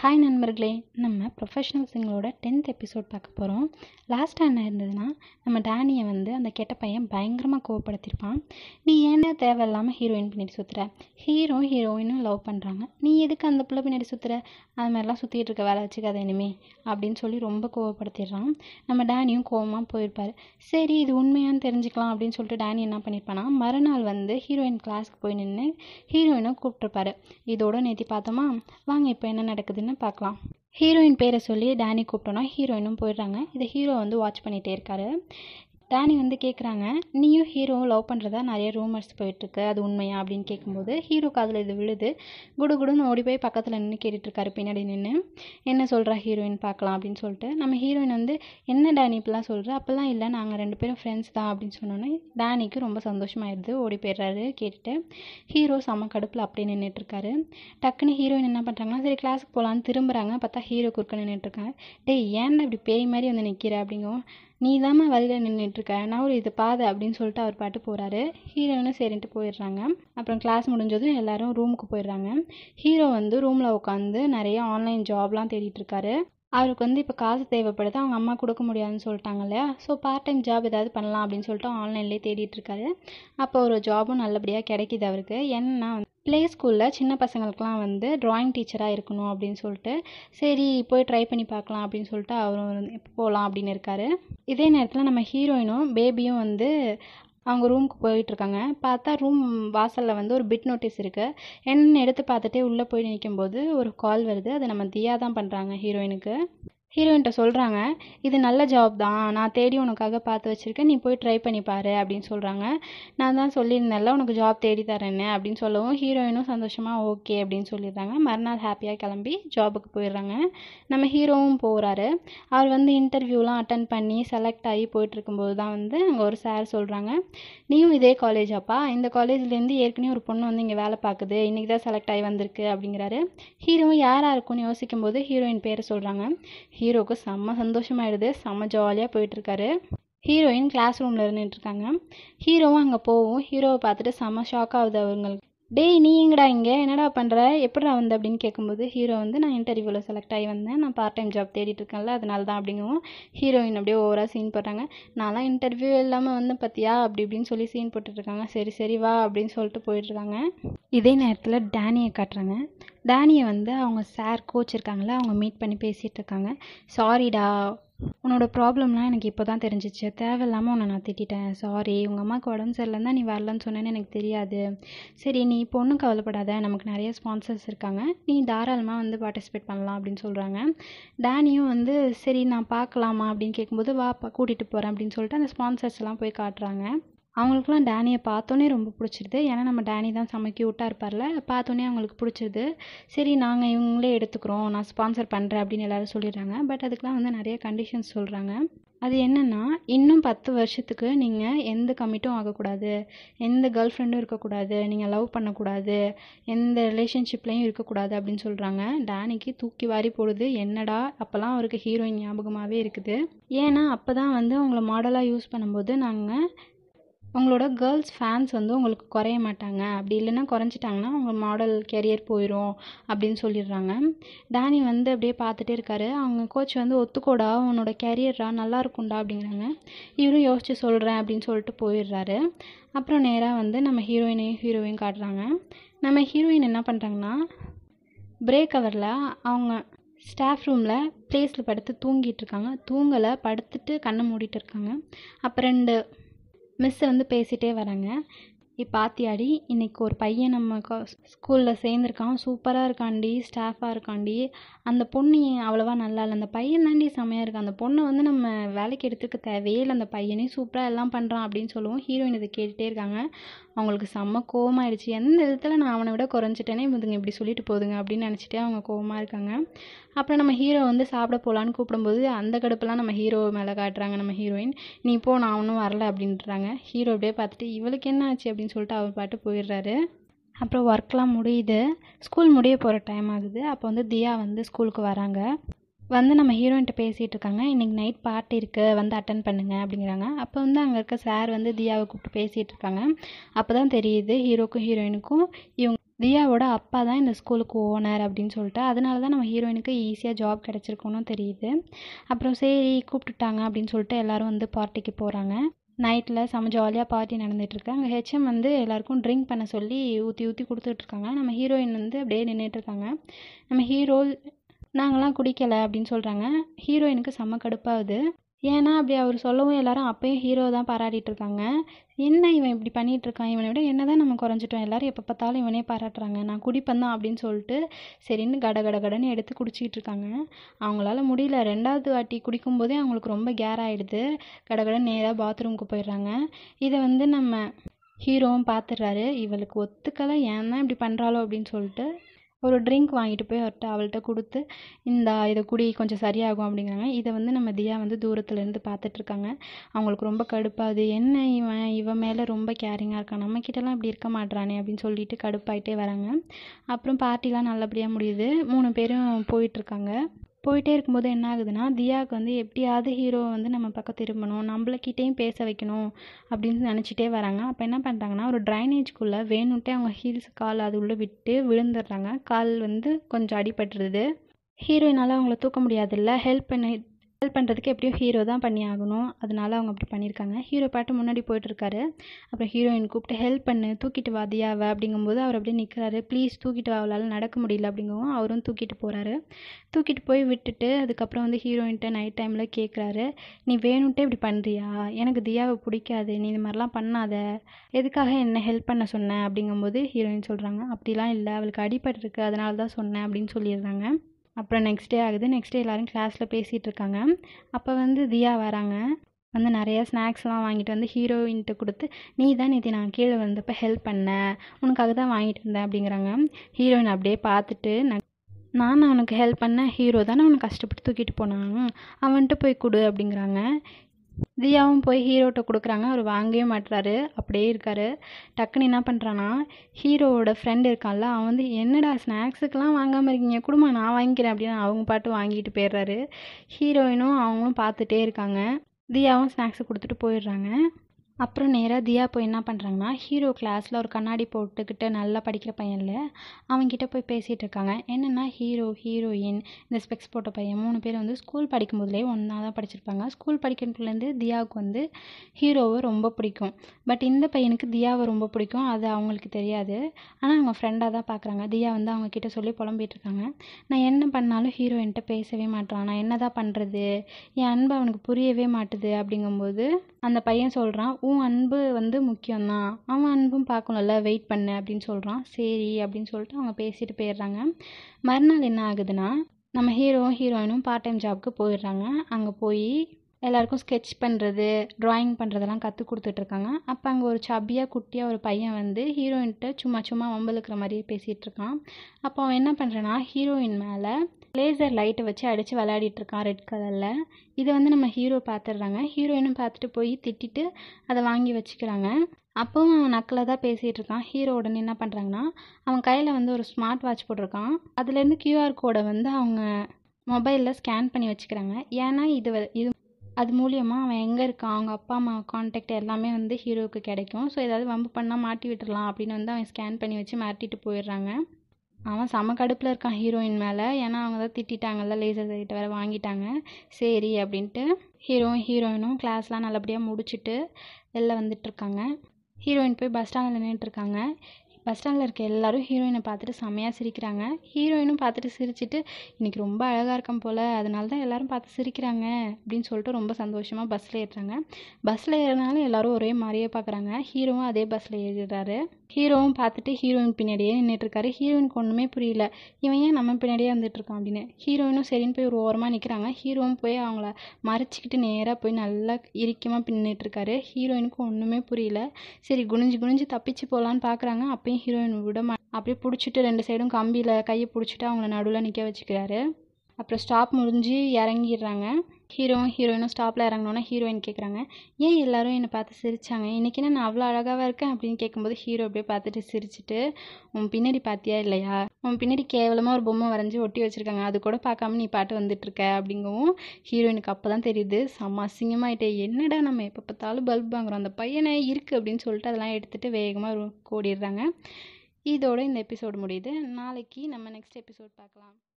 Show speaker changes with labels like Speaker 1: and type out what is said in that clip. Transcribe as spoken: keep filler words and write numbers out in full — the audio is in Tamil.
Speaker 1: ஹாய் நண்பர்களே, நம்ம ப்ரொஃபஷனல் சிங்கரோட டென்த் எபிசோட் பார்க்க போகிறோம். லாஸ்ட்டாக என்ன இருந்ததுன்னா, நம்ம டேனியை வந்து அந்த கெட்ட பையன் பயங்கரமாக கோவப்படுத்தியிருப்பான். நீ ஏன்டா தேவையில்லாமல் ஹீரோயின் பின்னாடி சுற்றுற, ஹீரோ ஹீரோயினும் லவ் பண்ணுறாங்க, நீ எதுக்கு அந்த பிள்ளை பின்னாடி சுற்றுற, அது மாதிரிலாம் சுற்றிட்டு இருக்க வேலை வச்சுக்காத இனிமே அப்படின்னு சொல்லி ரொம்ப கோவப்படுத்திடுறான். நம்ம டேனியும் கோவமாக போயிருப்பார். சரி, இது உண்மையான்னு தெரிஞ்சுக்கலாம் அப்படின்னு சொல்லிட்டு டேனி என்ன பண்ணியிருப்பானா, மறுநாள் வந்து ஹீரோயின் கிளாஸ்க்கு போய் நின்று ஹீரோயினை கூப்பிட்டுருப்பாரு. இதோட நேற்று பார்த்தோமா, வாங்க இப்போ என்ன நடக்குதுன்னு பார்க்கலாம். ஹீரோயின் பேரை சொல்லி டேனி கூப்பிட்டோன்னா ஹீரோயினும் போயிடுறாங்க. இதை ஹீரோ வந்து வாட்ச் பண்ணிகிட்டே இருக்காரு. டேனி வந்து கேட்குறாங்க, நீயும் ஹீரோவும் லவ் பண்ணுறதா நிறைய ரூமர்ஸ் போயிட்டுருக்கு, அது உண்மையா அப்படின்னு கேட்கும்போது ஹீரோக்கு அதில் இது விழுது. குடு குடுன்னு ஓடி போய் பக்கத்தில் நின்று கேட்டுட்ருக்காரு பின்னாடி நின்று. என்ன சொல்கிறா ஹீரோயின் பார்க்கலாம் அப்படின்னு சொல்லிட்டு நம்ம ஹீரோயின் வந்து, என்ன டேனி இப்படிலாம் சொல்கிற, அப்போல்லாம் இல்லை, நாங்கள் ரெண்டு பேரும் ஃப்ரெண்ட்ஸ் தான் அப்படின்னு சொன்னோன்னே டேனிக்கு ரொம்ப சந்தோஷமாயிடுது. ஓடி போயிடுறாரு கேட்டுட்டு. ஹீரோ செம்ம கடுப்பில் அப்படியே நின்றுட்டுருக்காரு. டக்குன்னு ஹீரோயின் என்ன பண்ணுறாங்கன்னா, சரி கிளாஸுக்கு போகலான்னு திரும்புகிறாங்க. பார்த்தா ஹீரோ குறுக்க நின்றுட்டுருக்காங்க. டேய், ஏன்டா இப்படி பேய் மாதிரி வந்து நிற்கிற அப்படிங்கும். நீ தாம்மா வழியில் நின்றுட்டுருக்க, நான் ஒரு இது பாதை அப்படின்னு சொல்லிட்டு அவர் பாட்டு போகிறாரு. ஹீரோயினும் சரின்ட்டு போயிடுறாங்க. அப்புறம் கிளாஸ் முடிஞ்சதும் எல்லாரும் ரூமுக்கு போயிடுறாங்க. ஹீரோ வந்து ரூமில் உட்காந்து நிறைய ஆன்லைன் ஜாப்லாம் தேடிட்டுருக்காரு. அவருக்கு வந்து இப்போ காசு தேவைப்படுது, அவங்க அம்மா கொடுக்க முடியாதுன்னு சொல்லிட்டாங்க இல்லையா, ஸோ பார்ட் டைம் ஜாப் ஏதாவது பண்ணலாம் அப்படின்னு சொல்லிட்டு ஆன்லைன்லேயே தேடிட்டுருக்காரு. அப்போ ஒரு ஜாபும் நல்லபடியாக கிடைக்கிது அவருக்கு. என்னன்னா, ப்ளே ஸ்கூலில் சின்ன பசங்களுக்குலாம் வந்து ட்ராயிங் டீச்சராக இருக்கணும் அப்படின்னு சொல்லிட்டு, சரி போய் ட்ரை பண்ணி பார்க்கலாம் அப்படின்னு சொல்லிட்டு அவரும் போகலாம் அப்படின்னு இருக்காரு. இதே நேரத்தில் நம்ம ஹீரோயினும் பேபியும் வந்து அவங்க ரூமுக்கு போயிட்டுருக்காங்க. பார்த்தா ரூம் வாசலில் வந்து ஒரு பிட் நோட்டீஸ் இருக்குது. என்னென்னு எடுத்து பார்த்துட்டே உள்ளே போய் நிற்கும்போது ஒரு கால் வருது. அது நம்ம தியா தான் பண்ணுறாங்க ஹீரோயினுக்கு. ஹீரோயின்கிட்ட சொல்கிறாங்க, இது நல்ல ஜாப் தான், நான் தேடி உனக்காக பார்த்து வச்சுருக்கேன், நீ போய் ட்ரை பண்ணி பாரு அப்படின்னு சொல்கிறாங்க. நான் தான் சொல்லியிருந்தேன்ல உனக்கு ஜாப் தேடி தரேன்னு அப்படின்னு சொல்லவும் ஹீரோயினும் சந்தோஷமாக ஓகே அப்படின்னு சொல்லிடுறாங்க. மறுநாள் ஹாப்பியாக கிளம்பி ஜாபுக்கு போயிடுறாங்க. நம்ம ஹீரோவும் போகிறாரு. அவர் வந்து இன்டர்வியூலாம் அட்டன் பண்ணி செலக்ட் ஆகி போயிட்டுருக்கும்போது தான் வந்து அங்கே ஒரு சார் சொல்கிறாங்க, நீயும் இதே காலேஜாப்பா, இந்த காலேஜ்லேருந்து ஏற்கனவே ஒரு பொண்ணு வந்து இங்கே வேலை பார்க்குது, இன்றைக்கி தான் செலக்ட் ஆகி வந்திருக்கு அப்படிங்கிறாரு. ஹீரோவும் யாராக இருக்கும்னு யோசிக்கும்போது ஹீரோயின் பேரை சொல்கிறாங்க. ஹீரோவுக்கு செம்ம சந்தோஷமாயிடுது. செம்ம ஜாலியாக போயிட்டுருக்காரு. ஹீரோயின் கிளாஸ் ரூமில் இருந்துட்டுருக்காங்க. ஹீரோவும் அங்கே போவும் ஹீரோவை பார்த்துட்டு செம்ம ஷாக் ஆகுது அவங்களுக்கு. டேய், நீ எங்கடா இங்கே, என்னடா பண்ணுற, எப்படிடா வந்த அப்படின்னு கேட்கும்போது ஹீரோ வந்து, நான் இன்டர்வியூவில் செலக்ட் ஆகி வந்தேன், நான் பார்ட் டைம் ஜாப் தேடிட்டு இருக்கேன்ல அதனால தான் அப்படிங்கவும் ஹீரோயின் அப்படியே ஓவராக சீன் போட்டாங்க. நான்லாம் இன்டர்வியூ இல்லாமல் வந்து பார்த்தியா அப்படி இப்படின்னு சொல்லி சீன் போட்டுட்ருக்காங்க. சரி சரி வா அப்படின்னு சொல்லிட்டு போயிட்டுருக்காங்க. இதே நேரத்தில் டேனியை காட்டுறாங்க. டேனியை வந்து அவங்க சார் கோச் இருக்காங்களே, அவங்க மீட் பண்ணி பேசிகிட்டு இருக்காங்க. சாரிடா, உன்னோட ப்ராப்ளம்லாம் எனக்கு இப்போ தான் தெரிஞ்சிச்சு, தேவையில்லாமல் உன்னை நான் திட்டிட்டேன், சாரி, உங்கள் அம்மாவுக்கு உடம்பு சரியில்லைன்னா நீ வரலன்னு சொன்னேன்னு எனக்கு தெரியாது, சரி நீ இப்போ ஒன்றும் கவலைப்படாத, நமக்கு நிறைய ஸ்பான்சர்ஸ் இருக்காங்க, நீ தாராளமாக வந்து பார்ட்டிசிபேட் பண்ணலாம் அப்படின்னு சொல்கிறாங்க. டேனியும் வந்து சரி நான் பார்க்கலாமா அப்படின்னு கேட்கும்போது வாப்பா கூட்டிகிட்டு போகிறேன் அப்படின்னு சொல்லிட்டு அந்த ஸ்பான்சர்ஸ் எல்லாம் போய் காட்டுறாங்க. அவங்களுக்குலாம் டேனியை பார்த்தோன்னே ரொம்ப பிடிச்சிருது. ஏன்னா நம்ம டேனி தான் செம்ம க்யூட்டாக இருப்பார்ல, பார்த்தோன்னே அவங்களுக்கு பிடிச்சிருது. சரி நாங்கள் இவங்களே எடுத்துக்கிறோம், நான் ஸ்பான்சர் பண்ணுறேன் அப்படின்னு எல்லோரும் சொல்லிடுறாங்க. பட் அதுக்கெலாம் வந்து நிறைய கண்டிஷன்ஸ் சொல்கிறாங்க. அது என்னென்னா, இன்னும் பத்து வருஷத்துக்கு நீங்கள் எந்த கமிட்டும் ஆகக்கூடாது, எந்த கேர்ள் ஃப்ரெண்டும் இருக்கக்கூடாது, நீங்கள் லவ் பண்ணக்கூடாது, எந்த ரிலேஷன்ஷிப்லேயும் இருக்கக்கூடாது அப்படின்னு சொல்கிறாங்க. டேனிக்கு தூக்கி வாரி போடுது. என்னடா, அப்போல்லாம் அவருக்கு ஹீரோயின் ஞாபகமாகவே இருக்குது. ஏன்னா அப்போ தான் வந்து அவங்கள மாடலாக யூஸ் பண்ணும்போது, நாங்கள் உங்களோட கேர்ள்ஸ் ஃபேன்ஸ் வந்து உங்களுக்கு குறைய மாட்டாங்க, அப்படி இல்லைன்னா குறைஞ்சிட்டாங்கன்னா உங்கள் மாடல் கெரியர் போயிடும் அப்படின்னு சொல்லிடுறாங்க. டேனி வந்து அப்படியே பார்த்துட்டே இருக்காரு. அவங்க கோச் வந்து ஒத்துக்கோடா, உன்னோட கெரியரா நல்லா இருக்கும்டா அப்படிங்கிறாங்க. இவரும் யோசிச்சு சொல்கிறேன் அப்படின்னு சொல்லிட்டு போயிடுறாரு. அப்புறம் நேராக வந்து நம்ம ஹீரோயினையும் ஹீரோவையும் காட்டுறாங்க. நம்ம ஹீரோயின் என்ன பண்ணுறாங்கன்னா, பிரேக் ஹவரில் அவங்க ஸ்டாஃப் ரூமில் ப்ளேஸில் படுத்து தூங்கிட்டு இருக்காங்க. தூங்கலை, படுத்துட்டு கண்ணை மூடிட்டு இருக்காங்க. அப்போ ரெண்டு மிஸ் வந்து பேசிகிட்டே வராங்க. இப்போ ஆத்தியாடி, இன்றைக்கி ஒரு பையன் நம்ம ஸ்கூலில் சேர்ந்துருக்கான், சூப்பராக இருக்காண்டி, ஸ்டாஃபாக இருக்காண்டி, அந்த பொண்ணு அவ்வளோவா நல்லா இல்லை, அந்த பையன் தாண்டி செம்மையாக இருக்கான், அந்த பொண்ணை வந்து நம்ம வேலைக்கு எடுத்துக்க தேவையே இல்லை, அந்த பையனே சூப்பராக எல்லாம் பண்ணுறான் அப்படின்னு சொல்லுவோம். ஹீரோயின் இதை கேட்டுகிட்டே இருக்காங்க. அவங்களுக்கு செம்ம கோவமாயிடுச்சு. எந்த விதத்தில் நான் அவனை விட குறைஞ்சிட்டேனே, இதுங்க இப்படி சொல்லிட்டு போதுங்க அப்படின்னு நினச்சிட்டே அவங்க கோவமாக இருக்காங்க. அப்புறம் நம்ம ஹீரோ வந்து சாப்பிட போகலான்னு கூப்பிடும்போது அந்த கடுப்பெல்லாம் நம்ம ஹீரோ மேலே காட்டுறாங்க. நம்ம ஹீரோயின், நீ போ, நான் ஒன்றும் வரல அப்படின்றாங்க. ஹீரோ அப்படியே பார்த்துட்டு இவளுக்கு என்ன ஆச்சு அப்படின்னு சொல்லிட்டு அவர் பாட்டு போயிடுறாரு. அப்புறம் ஒர்க்லாம் முடியுது, ஸ்கூல் முடிய போகிற டைம் ஆகுது. அப்போ வந்து தியா வந்து ஸ்கூலுக்கு வராங்க. வந்து நம்ம ஹீரோயின்ட்ட பேசிகிட்டு இருக்காங்க. இன்றைக்கி நைட் பார்ட்டி இருக்குது, வந்து அட்டன் பண்ணுங்க அப்படிங்கிறாங்க. அப்போ வந்து அங்கே இருக்க சார் வந்து தியாவை கூப்பிட்டு பேசிகிட்டு இருக்காங்க. அப்போ தான் தெரியுது ஹீரோக்கும் ஹீரோயினுக்கும் இவங்க தியாவோட அப்பா தான் இந்த ஸ்கூலுக்கு ஓனர் அப்படின்னு சொல்லிட்டு அதனால தான் நம்ம ஹீரோயினுக்கு ஈஸியாக ஜாப் கிடச்சிருக்கணும் தெரியுது. அப்புறம் சரி கூப்பிட்டுட்டாங்க அப்படின்னு சொல்லிட்டு எல்லோரும் வந்து பார்ட்டிக்கு போகிறாங்க. நைட்டில் செம்ம ஜாலியாக பார்ட்டி நடந்துகிட்ருக்கு. அங்கே ஹெச்எம் வந்து எல்லாருக்கும் ட்ரிங்க் பண்ண சொல்லி ஊற்றி ஊற்றி கொடுத்துட்ருக்காங்க. நம்ம ஹீரோயின் வந்து அப்படியே நின்றுட்டுருக்காங்க. நம்ம ஹீரோ நாங்களாம் குடிக்கலை அப்படின்னு சொல்கிறாங்க. ஹீரோயினுக்கு செம்ம கடுப்பாகுது. ஏன்னா அப்படி அவர் சொல்லவும் எல்லாரும் அப்பயும் ஹீரோ தான் பாராட்டிகிட்டு இருக்காங்க. என்ன இவன் இப்படி பண்ணிகிட்டு இருக்கான், இவனை விட என்ன தான் நம்ம குறைஞ்சிட்டோம், எல்லாரும் எப்போ பார்த்தாலும் இவனே பாராட்டுறாங்க, நான் குடிப்பேன் தான் அப்படின்னு சொல்லிட்டு சரின்னு கட கட கடன்னு எடுத்து குடிச்சிக்கிட்டு இருக்காங்க. அவங்களால முடியல. ரெண்டாவது வாட்டி குடிக்கும்போதே அவங்களுக்கு ரொம்ப கேர் ஆகிடுது. கடகடன்னு நேராக பாத்ரூமுக்கு போயிடுறாங்க. இதை வந்து நம்ம ஹீரோவும் பார்த்துடுறாரு. இவளுக்கு ஒத்துக்கலை, ஏன் தான் இப்படி பண்ணுறாளோ அப்படின்னு சொல்லிட்டு ஒரு ட்ரிங்க் வாங்கிட்டு போய் அவர்கிட்ட அவள்கிட்ட கொடுத்து இந்தா இதை குடி கொஞ்சம் சரியாகும் அப்படிங்கிறாங்க. இதை வந்து நம்ம தியா வந்து தூரத்துலேருந்து பார்த்துட்ருக்காங்க. அவங்களுக்கு ரொம்ப கடுப்பாகுது. என்ன இவன் இவன் மேலே ரொம்ப கேரிங்காக இருக்கான், நம்மக்கிட்டலாம் இப்படி இருக்க மாட்றானே அப்படின்னு சொல்லிட்டு கடுப்பாயிட்டே வராங்க. அப்புறம் பார்ட்டிலாம் நல்லபடியாக முடியுது. மூணு பேரும் போயிட்டுருக்காங்க. போயிட்டே இருக்கும்போது என்ன ஆகுதுன்னா தியாவுக்கு வந்து எப்படியாவது ஹீரோவை வந்து நம்ம பக்கம் திரும்பணும், நம்மளக்கிட்டேயும் பேச வைக்கணும் அப்படின்னு நினச்சிட்டே வராங்க. அப்போ என்ன பண்ணுறாங்கன்னா ஒரு ட்ரைனேஜ்குள்ளே வேணுன்ட்டே அவங்க ஹீல்ஸ் கால் அது உள்ளே விட்டு விழுந்துடுறாங்க. கால் வந்து கொஞ்சம் அடிபட்டுருது. ஹீரோயினால் அவங்கள தூக்க முடியாதுல்ல, ஹெல்ப் பண்ணி ஹெல்ப் பண்ணுறதுக்கு எப்படியும் ஹீரோ தான் பண்ணி ஆகணும். அதனால அவங்க அப்படி பண்ணியிருக்காங்க. ஹீரோ பாட்டு முன்னாடி போயிட்டுருக்காரு. அப்புறம் ஹீரோயின் கூப்பிட்டு ஹெல்ப் பண்ணு, தூக்கிட்டு வா தியாவை அப்படிங்கும்போது அவர் அப்படியே நிற்கிறாரு. ப்ளீஸ் தூக்கிட்டு வா, அவளால் நடக்க முடியல அப்படிங்கவும் அவரும் தூக்கிட்டு போகிறாரு. தூக்கிட்டு போய் விட்டுட்டு அதுக்கப்புறம் வந்து ஹீரோயின்ட்ட நைட் டைமில் கேட்குறாரு, நீ வேணுன்ட்டே இப்படி பண்ணுறியா, எனக்கு தியாவை பிடிக்காது, நீ இந்த மாதிரிலாம் பண்ணாத, எதுக்காக என்ன ஹெல்ப் பண்ண சொன்னேன் அப்படிங்கும்போது ஹீரோயின் சொல்கிறாங்க, அப்படிலாம் இல்லை, அவளுக்கு அடிபட்டிருக்கு அதனால தான் சொன்னேன் அப்படின்னு சொல்லிடுறாங்க. அப்புறம் நெக்ஸ்ட் டே ஆகுது. நெக்ஸ்ட் டே எல்லோரும் கிளாஸில் பேசிகிட்டு இருக்காங்க. அப்போ வந்து தியா வராங்க. வந்து நிறையா ஸ்நாக்ஸ்லாம் வாங்கிட்டு வந்து ஹீரோயின்ட்டு கொடுத்து, நீ தான் நேற்று நான் கீழே வந்தப்போ ஹெல்ப் பண்ணேன், உனக்காக தான் வாங்கிட்டு வந்தேன் அப்படிங்கிறாங்க. ஹீரோயின் அப்படியே பார்த்துட்டு நான் நான் அவனுக்கு ஹெல்ப் பண்ணேன், ஹீரோ தானே அவனை கஷ்டப்பட்டு தூக்கிட்டு போனான், அவன்கிட்ட போய் கொடு அப்படிங்கிறாங்க. தியாவும் போய் ஹீரோட்ட கொடுக்குறாங்க. அவர் வாங்கவே மாட்டுறாரு, அப்படியே இருக்கார். டக்குன்னு என்ன பண்ணுறான்னா ஹீரோவோட ஃப்ரெண்ட் இருக்கான்ல, அவன் வந்து என்னடா ஸ்நாக்ஸுக்கெலாம் வாங்காமல் இருக்கீங்க, கொடுமா நான் வாங்கிக்கிறேன் அப்படின்னு அவங்க பாட்டு வாங்கிட்டு போயிடுறாரு. ஹீரோயினும் அவங்களும் பார்த்துட்டே இருக்காங்க. தியாவும் ஸ்நாக்ஸை கொடுத்துட்டு போயிடுறாங்க. அப்புறம் நேராக தியா போய் என்ன பண்ணுறாங்கன்னா ஹீரோ கிளாஸில் ஒரு கண்ணாடி போட்டுக்கிட்டு நல்லா படிக்கிற பையன்ல அவன்கிட்ட போய் பேசிகிட்டு இருக்காங்க. என்னென்னா ஹீரோ ஹீரோயின் இந்த ஸ்பெக்ஸ் போட்ட பையன் மூணு பேர் வந்து ஸ்கூல் படிக்கும்போதுலேயே ஒன்றா தான் படிச்சிருப்பாங்க. ஸ்கூல் படிக்கிறதுலேருந்து தியாவுக்கு வந்து ஹீரோவை ரொம்ப பிடிக்கும். பட் இந்த பையனுக்கு தியாவை ரொம்ப பிடிக்கும், அது அவங்களுக்கு தெரியாது. ஆனால் அவங்க ஃப்ரெண்டாக தான் பார்க்குறாங்க. தியா வந்து அவங்கக்கிட்ட சொல்லி புலம்பிகிட்டு இருக்காங்க, நான் என்ன பண்ணாலும் ஹீரோயின்ட்ட பேசவே மாட்டான், நான் என்ன தான் பண்ணுறது, என் அன்பு அவனுக்கு புரியவே மாட்டுது அப்படிங்கும்போது அந்த பையன் சொல்கிறான், உன் அன்பு வந்து முக்கியம்தான், அவன் அன்பும் பார்க்கணும்ல, வெயிட் பண்ணு அப்படின்னு சொல்கிறான். சரி அப்படின்னு சொல்லிட்டு அவங்க பேசிட்டு போயிடுறாங்க. மறுநாள் என்ன ஆகுதுன்னா நம்ம ஹீரோவும் ஹீரோயினும் பார்ட் டைம் ஜாப்க்கு போயிடுறாங்க. அங்கே போய் எல்லாருக்கும் ஸ்கெட்ச் பண்ணுறது ட்ராயிங் பண்ணுறதெல்லாம் கற்றுக் கொடுத்துட்ருக்காங்க. அப்போ அங்கே ஒரு சப்பியாக குட்டியாக ஒரு பையன் வந்து ஹீரோயின்கிட்ட சும்மா சும்மா வம்பளுக்கிற மாதிரியே பேசிகிட்டு இருக்கான். அப்போ அவன் என்ன பண்ணுறான்னா ஹீரோயின் மேலே லேசர் லைட்டை வச்சு அடித்து விளையாடிட்டுருக்கான் ரெட் கலரில். இதை வந்து நம்ம ஹீரோ பார்த்துடுறாங்க. ஹீரோயினும் பார்த்துட்டு போய் திட்டிட்டு அதை வாங்கி வச்சுக்கிறாங்க. அப்போவும் அவன் நக்கலாக தான் பேசிகிட்டு இருக்கான். ஹீரோ உடனே என்ன பண்ணுறாங்கன்னா அவன் கையில் வந்து ஒரு ஸ்மார்ட் வாட்ச் போட்டிருக்கான். அதுலேருந்து கியூஆர் கோடை வந்து அவங்க மொபைலில் ஸ்கேன் பண்ணி வச்சுக்கிறாங்க. ஏன்னா இது இது அது மூலியமாக அவன் எங்கே இருக்கான், அவங்க அப்பா அம்மா கான்டாக்ட் எல்லாமே வந்து ஹீரோவுக்கு கிடைக்கும். ஸோ ஏதாவது வம்பு பண்ணால் மாட்டி விட்டுடலாம் அப்படின்னு வந்து அவன் ஸ்கேன் பண்ணி வச்சு மாட்டிட்டு போயிடுறாங்க. அவன் செம கடுப்பில் இருக்கான் ஹீரோயின் மேலே. ஏன்னா அவங்க தான் திட்டாங்கல்ல, லேசர் லைட்டை வேறு வாங்கிட்டாங்க. சரி அப்படின்ட்டு ஹீரோவும் ஹீரோயினும் கிளாஸ்லாம் நல்லபடியாக முடிச்சுட்டு வெளில வந்துட்டுருக்காங்க. ஹீரோயின் போய் பஸ் ஸ்டாண்டில் நின்றுட்டுருக்காங்க. பஸ் ஸ்டாண்டில் இருக்க எல்லோரும் ஹீரோயினை பார்த்துட்டு செம்மையாக சிரிக்கிறாங்க. ஹீரோயினும் பார்த்துட்டு சிரிச்சிட்டு இன்றைக்கி ரொம்ப அழகாக இருக்கும் போல், அதனால தான் எல்லோரும் பார்த்து சிரிக்கிறாங்க அப்படின்னு சொல்லிட்டு ரொம்ப சந்தோஷமாக பஸ்ஸில் ஏறுறாங்க. பஸ்ஸில் ஏறினாலும் எல்லோரும் ஒரே மாதிரியே பார்க்குறாங்க. ஹீரோவும் அதே பஸ்ஸில் ஏறிடுறாரு. ஹீரோவும் பார்த்துட்டு ஹீரோயின் பின்னாடியே நின்றுட்டுருக்காரு. ஹீரோயினுக்கு ஒன்றுமே புரியல, இவன் ஏன் நம்ம பின்னாடியே வந்துட்டுருக்கான் அப்படின்னு. ஹீரோயினும் சரின்னு போய் ஒரு ஓரமாக நிற்கிறாங்க. ஹீரோவும் போய் அவங்கள மறைச்சிக்கிட்டு நேராக போய் நல்லா இறுக்கமாக பின்னிட்டுருக்காரு. ஹீரோயினுக்கு ஒன்றுமே புரியல. சரி குனிஞ்சு குனிஞ்சு தப்பிச்சு போகலான்னு பார்க்குறாங்க. அப்பயும் ஹீரோயின் விட மா அப்படியே பிடிச்சிட்டு ரெண்டு சைடும் கம்பியில் கையை பிடிச்சிட்டு அவங்கள நடுவில் நிற்க வச்சுக்கிறாரு. அப்புறம் ஸ்டாப் முடிஞ்சு இறங்கிடுறாங்க. ஹீரோவும் ஹீரோயினும் ஸ்டாப்பில் இறங்கினோன்னா ஹீரோயின் கேட்குறாங்க, ஏன் எல்லோரும் என்னை பார்த்து சிரித்தாங்க, இன்றைக்கி என்ன நான் அவ்வளோ அழகாக இருக்கேன் அப்படின்னு கேட்கும்போது ஹீரோ அப்படியே பார்த்துட்டு சிரிச்சிட்டு, உன் பின்னாடி பார்த்தியா இல்லையா, உன் பின்னாடி கேவலமாக ஒரு பொம்மை வரைஞ்சி ஒட்டி வச்சுருக்காங்க, அது கூட பார்க்காம நீ பாட்டு வந்துட்டுருக்க அப்படிங்கவும் ஹீரோயினுக்கு அப்போ தான் தெரியுது, செம்ம அசிங்கமாயிட்டே, என்னடா நம்ம எப்போ பார்த்தாலும் பல்ப் வாங்குறோம், அந்த பையனை இருக்குது அப்படின்னு சொல்லிட்டு அதெல்லாம் எடுத்துகிட்டு வேகமாக ஓடிடுறாங்க. இதோட இந்த எபிசோடு முடியுது. நாளைக்கு நம்ம நெக்ஸ்ட் எபிசோட் பார்க்கலாம்.